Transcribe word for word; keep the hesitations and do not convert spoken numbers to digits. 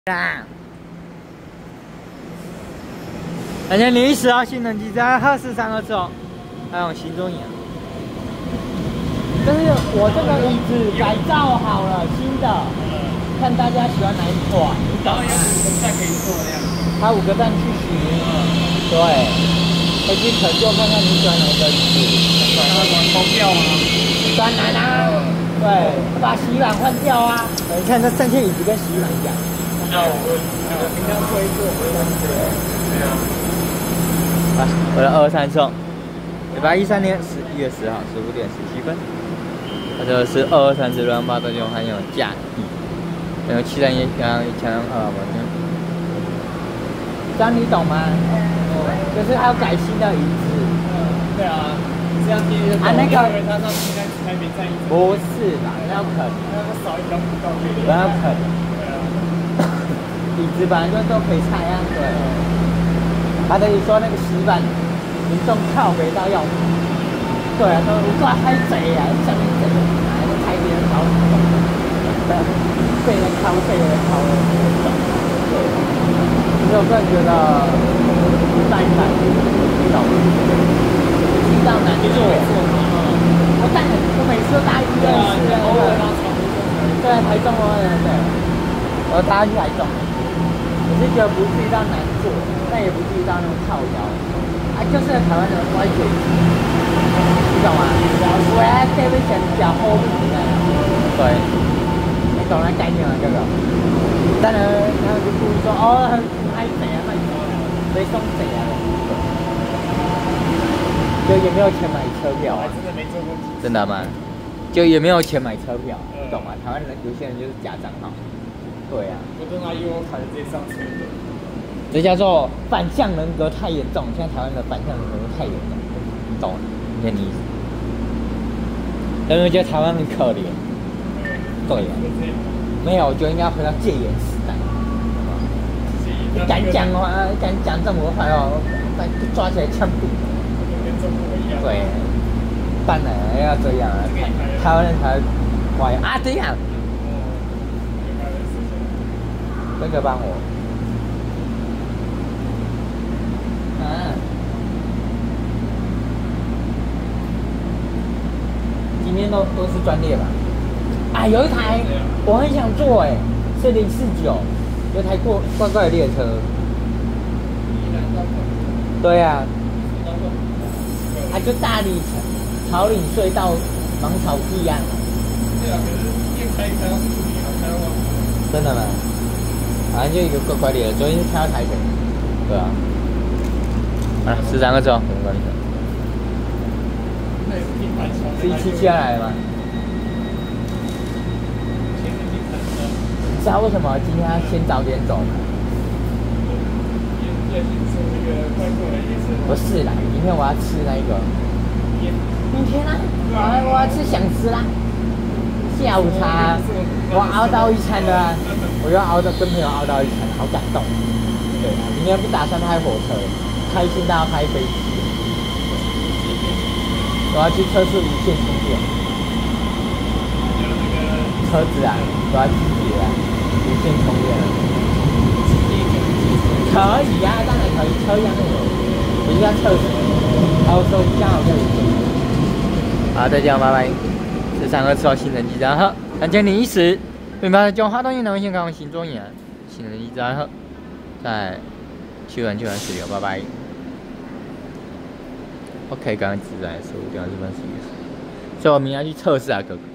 啦。而且你十号性能机在二四三二次哦，还有行中影。但是我这个椅子改造好了，新的，看大家喜欢哪一款。 然后有五个站可以坐这样。 它五个站去洗，对，回去可就看看你喜欢哪一个椅子。 喜欢那种空调吗？ 当然啦，对，把洗衣板换掉啊。你看这剩下椅子跟洗衣板一样。 那我我平常坐一坐，我会对啊。 啊，我的二三送，一八一三年十一月十号十五点十七分。它这个是二二三十乱八的就还有架椅，然后七三一刚刚一千二我呢。这样你懂吗？哦，就是还有改新的椅子。 嗯，对啊，这样第一个啊那个， 他上次应该还没站椅子。 不是啦，要啃， 那个少一条不到可以。 不要啃。 对啊。 椅子本来就都可以拆啊，对。他等于说那个洗板，民众靠北到要死。对啊，都我抓太贼啊，下面贼，哪个拆别人搞死？被人敲，被人敲了，所以我个人觉得一般一般，懂？遇到难做，我但我每次都搭医院是那个，对，台中哦，对，我搭去台中，我是觉得不至于到难做，但也不至于到那种靠腰，啊，就是台湾的歪嘴，你懂吗？我来这边想讲后面的，对，你懂那概念吗？这个？当然，他们就故意说哦，很嗨贼啊，那你没松贼啊，就也没有钱买车票啊， 真的没坐过。 真的吗？就也没有钱买车票，你懂吗？台湾人有些人就是假账号，对啊。 我跟阿 U 卡直接上车的。 这叫做反向人格太严重，现在台湾的反向人格太严重，你懂吗？你看你意思？有没有觉得台湾很可怜？对啊。没有，我觉得应该回到戒严时代。你敢讲话，敢讲政府话哦，把抓起来枪毙。 跟中国一样。 对，当然要这样啊，台湾人才乖啊，这样。这个帮我。啊。今天都都是专列吧？啊，有一台我很想坐哎，是零四九，有台过怪怪的列车。对呀、啊，啊就大理草岭隧道芒草地啊。 对啊，可是夜开开到四点，开到。 真的吗？反正就一个怪怪的，昨天开到台北。对啊。啊，十三个钟，我们关闭。 那也是挺蛮长的。 是一七七来的吗？你知道为什么今天要先早点走吗？不是啦，明天我要吃那个。明天啊，我我要吃想吃啦。下午茶，我熬到一餐的啊，我要熬到跟朋友熬到一餐，好感动。对啊，明天不打算开火车，开心到要开飞机。我要去测试无线充电。车子啊，我要自己啊。无线充电，可以呀、啊，当然可以，车一样的，我就要测试，然后说刚好可以。好，再见，拜拜。这三个车新人机然后，感谢你一时，明白中华东运能线港新中眼，新人机然后，在七元九元十六，拜拜。OK，刚刚自然十五点二十分十一，所以我明天要去测试啊，哥哥。